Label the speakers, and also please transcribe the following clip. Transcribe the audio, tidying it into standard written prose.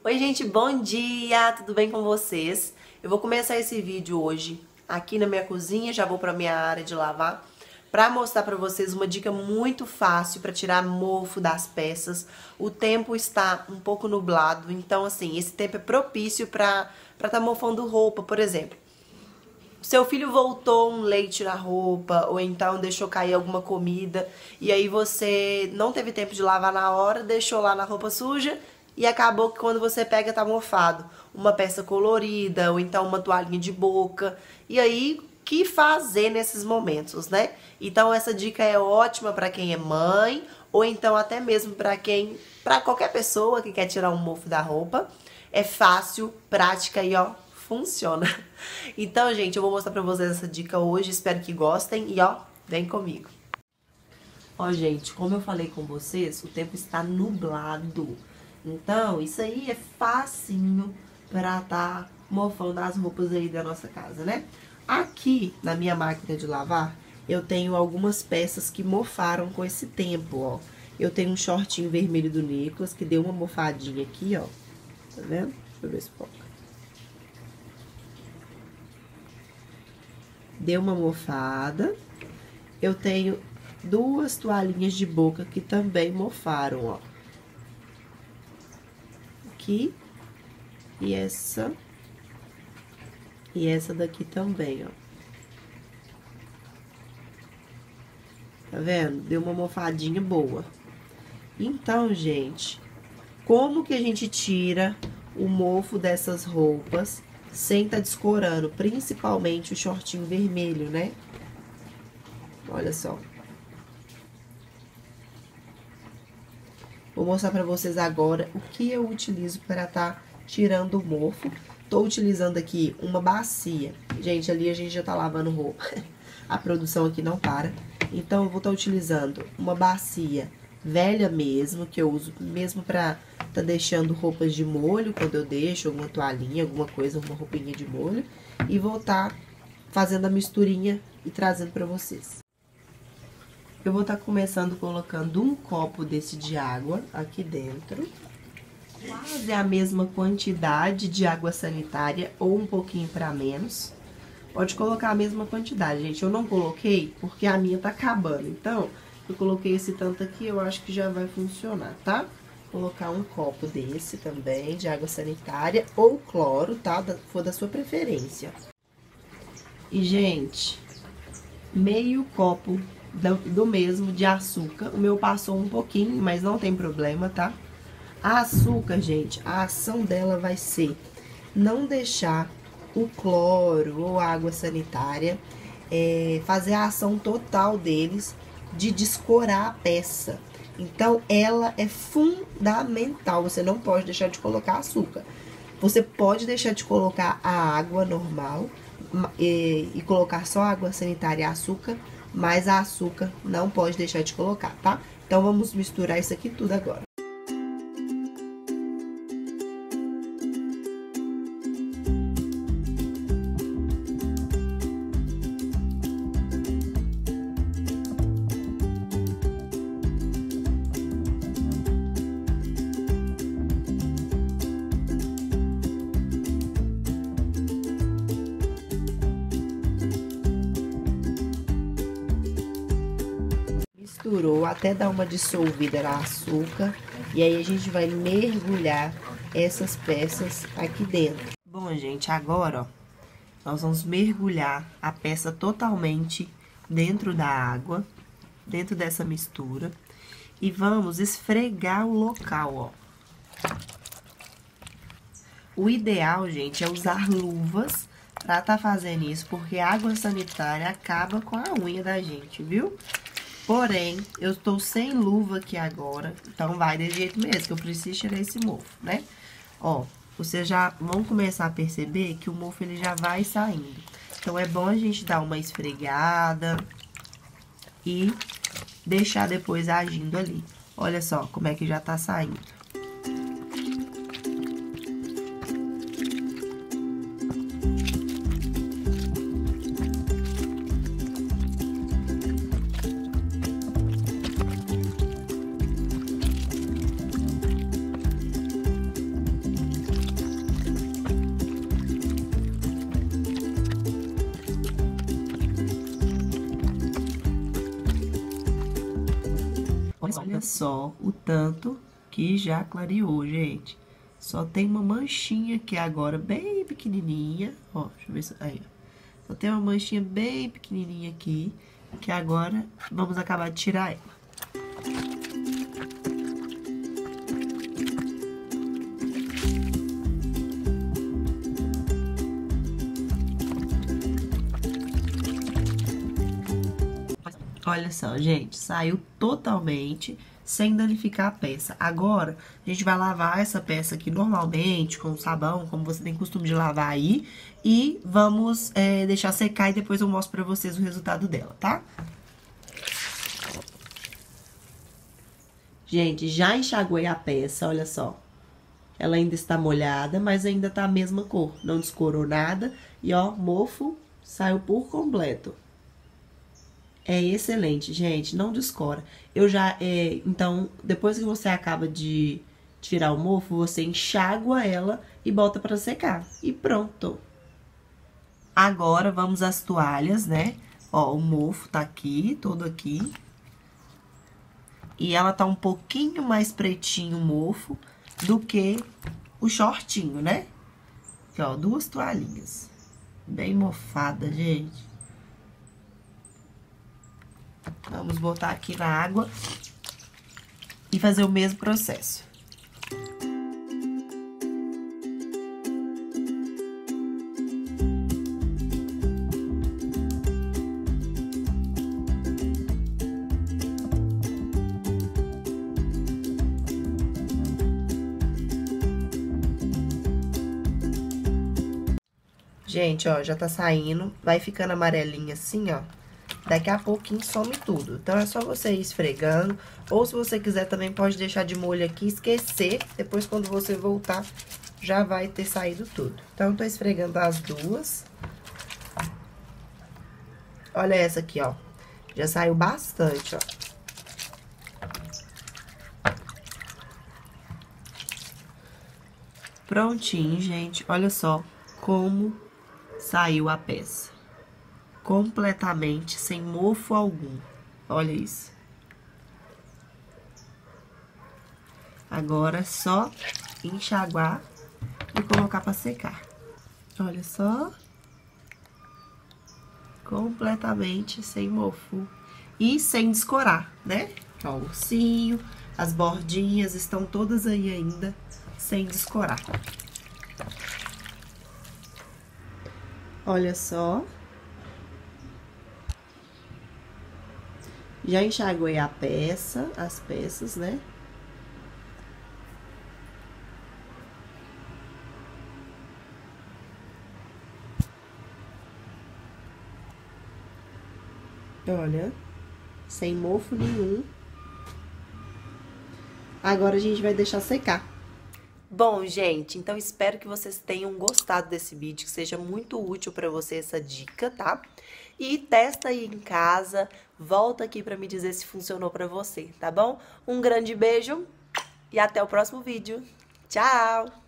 Speaker 1: Oi gente, bom dia! Tudo bem com vocês? Eu vou começar esse vídeo hoje aqui na minha cozinha, já vou para minha área de lavar, para mostrar para vocês uma dica muito fácil para tirar mofo das peças. O tempo está um pouco nublado, então assim, esse tempo é propício para tá mofando roupa, por exemplo. Seu filho voltou um leite na roupa, ou então deixou cair alguma comida, e aí você não teve tempo de lavar na hora, deixou lá na roupa suja, e acabou que quando você pega tá mofado. Uma peça colorida, ou então uma toalhinha de boca. E aí, o que fazer nesses momentos, né? Então essa dica é ótima para quem é mãe, ou então até mesmo para qualquer pessoa que quer tirar um mofo da roupa. É fácil, prática e ó, funciona. Então, gente, eu vou mostrar pra vocês essa dica hoje, espero que gostem e ó, vem comigo. Ó, gente, como eu falei com vocês, o tempo está nublado. Então, isso aí é facinho pra tá mofando as roupas aí da nossa casa, né? Aqui, na minha máquina de lavar, eu tenho algumas peças que mofaram com esse tempo, ó. Eu tenho um shortinho vermelho do Nicolas, que deu uma mofadinha aqui, ó. Tá vendo? Deixa eu ver se foca. Deu uma mofada. Eu tenho duas toalhinhas de boca que também mofaram, ó. Aqui. E essa daqui também, ó. Tá vendo? Deu uma mofadinha boa. Então, gente, como que a gente tira o mofo dessas roupas sem tá descorando, principalmente o shortinho vermelho, né? Olha só. Vou mostrar pra vocês agora o que eu utilizo para tá tirando o mofo. Tô utilizando aqui uma bacia. Gente, ali a gente já tá lavando roupa. A produção aqui não para. Então, eu vou estar utilizando uma bacia velha mesmo, que eu uso mesmo pra tá deixando roupas de molho, quando eu deixo alguma toalhinha, alguma coisa, uma roupinha de molho. E vou estar fazendo a misturinha e trazendo pra vocês. Eu vou estar começando colocando um copo desse de água aqui dentro. Quase a mesma quantidade de água sanitária ou um pouquinho pra menos. Pode colocar a mesma quantidade, gente. Eu não coloquei porque a minha tá acabando. Então, eu coloquei esse tanto aqui, eu acho que já vai funcionar, tá? Colocar um copo desse também, de água sanitária ou cloro, tá? For da sua preferência. E, gente, meio copo do mesmo de açúcar. O meu passou um pouquinho, mas não tem problema, tá? A açúcar, gente, a ação dela vai ser não deixar o cloro ou água sanitária fazer a ação total deles de descorar a peça. Então, ela é fundamental. Você não pode deixar de colocar açúcar. Você pode deixar de colocar a água normal e colocar só água sanitária e açúcar, mas a açúcar não pode deixar de colocar, tá? Então, vamos misturar isso aqui tudo agora. Misturou até dar uma dissolvida no açúcar. E aí, a gente vai mergulhar essas peças aqui dentro. Bom, gente, agora, ó, nós vamos mergulhar a peça totalmente dentro da água, dentro dessa mistura. E vamos esfregar o local, ó. O ideal, gente, é usar luvas pra tá fazendo isso, porque a água sanitária acaba com a unha da gente, viu? Porém, eu estou sem luva aqui agora, então vai desse jeito mesmo, que eu preciso tirar esse mofo, né? Ó, vocês já vão começar a perceber que o mofo, ele já vai saindo. Então, é bom a gente dar uma esfregada e deixar depois agindo ali. Olha só como é que já tá saindo. Olha só o tanto que já clareou, gente. Só tem uma manchinha aqui agora, bem pequenininha. Ó, deixa eu ver se... Aí, ó. Só tem uma manchinha bem pequenininha aqui, que agora vamos acabar de tirar ela. Olha só, gente, saiu totalmente sem danificar a peça. Agora, a gente vai lavar essa peça aqui normalmente, com sabão, como você tem costume de lavar aí. E vamos deixar secar e depois eu mostro pra vocês o resultado dela, tá? Gente, já enxaguei a peça, olha só. Ela ainda está molhada, mas ainda tá a mesma cor. Não descorou nada. E, ó, mofo saiu por completo. É excelente, gente, não descora. Então, depois que você acaba de tirar o mofo, você enxágua ela e bota pra secar. E pronto. Agora, vamos às toalhas, né? Ó, o mofo tá aqui, todo aqui. E ela tá um pouquinho mais pretinho, o mofo, do que o shortinho, né? Aqui, ó, 2 toalhinhas. Bem mofada, gente. Vamos botar aqui na água e fazer o mesmo processo. Gente, ó, já tá saindo, vai ficando amarelinha assim, ó. Daqui a pouquinho some tudo. Então, é só você ir esfregando. Ou, se você quiser, também pode deixar de molho aqui, esquecer. Depois, quando você voltar, já vai ter saído tudo. Então, tô esfregando as duas. Olha essa aqui, ó. Já saiu bastante, ó. Prontinho, gente. Olha só como saiu a peça. Completamente sem mofo algum. Olha isso. Agora é só enxaguar e colocar para secar. Olha só. Completamente sem mofo. E sem descorar, né? Ó, o ursinho, as bordinhas estão todas aí ainda sem descorar. Olha só. Já enxaguei a peça, as peças, né? Olha, sem mofo nenhum. Agora a gente vai deixar secar. Bom, gente, então espero que vocês tenham gostado desse vídeo, que seja muito útil pra você essa dica, tá? E testa aí em casa, volta aqui pra me dizer se funcionou pra você, tá bom? Um grande beijo e até o próximo vídeo. Tchau!